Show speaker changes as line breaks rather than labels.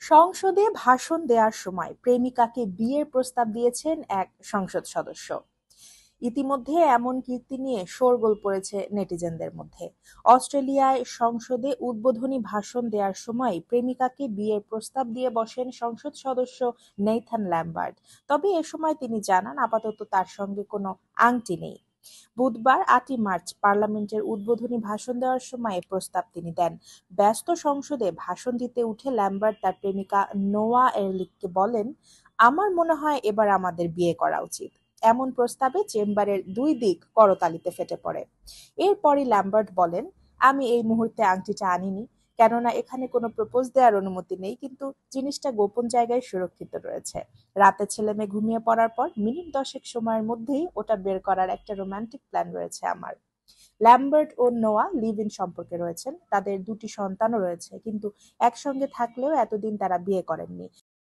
সংসদে ভাষণ দেওয়ার সময় প্রেমিকাকে বিয়ের প্রস্তাব দিয়েছেন এক সংসদ সদস্য। ইতিমধ্যে এমন কীর্তি নিয়ে শোরগোল পড়েছে নেটিজেনদের মধ্যে। অস্ট্রেলিয়ায় সংসদে উদ্বোধনী ভাষণ দেওয়ার সময় প্রেমিকাকে বিয়ের প্রস্তাব দিয়ে বসেন সংসদ সদস্য নেইথান ল্যামবার্ট। তবে এ সময় তিনি জানান আপাতত তার সঙ্গে কোনো আংটি নেই। বুধবার ৮ই মার্চ পার্লামেন্টের উদ্বোধনী ভাষণ দেওয়ার সময় এ প্রস্তাব তিনি দেন। ব্যস্ত সংসদে ভাষণ দিতে উঠে ল্যামবার্ট তার প্রেমিকা নোয়া এরলিখকে বলেন, আমার মনে হয় এবার আমাদের বিয়ে করা উচিত। এমন প্রস্তাবে চেম্বারের দুই দিক করতালিতে ফেটে পড়ে। এরপরই ল্যামবার্ট বলেন, আমি এই মুহূর্তে আংটিটা আনিনি, কেননা এখানে কোনো প্রপোজ দেওয়ার অনুমতি নেই, কিন্তু জিনিসটা গোপন জায়গায় সুরক্ষিত রয়েছে। রাতে ছেলেমেয়ে ঘুমিয়ে পড়ার পর মিনিট 10 সময়ের মধ্যেই ওটা বের করার একটা রোমান্টিক প্ল্যান রয়েছে আমার। ল্যামবার্ট ও নোয়া লিভ ইন সম্পর্কে রয়েছেন, তাদের দুটি সন্তানও রয়েছে, কিন্তু একসঙ্গে থাকলেও এতদিন তারা বিয়ে করেননি।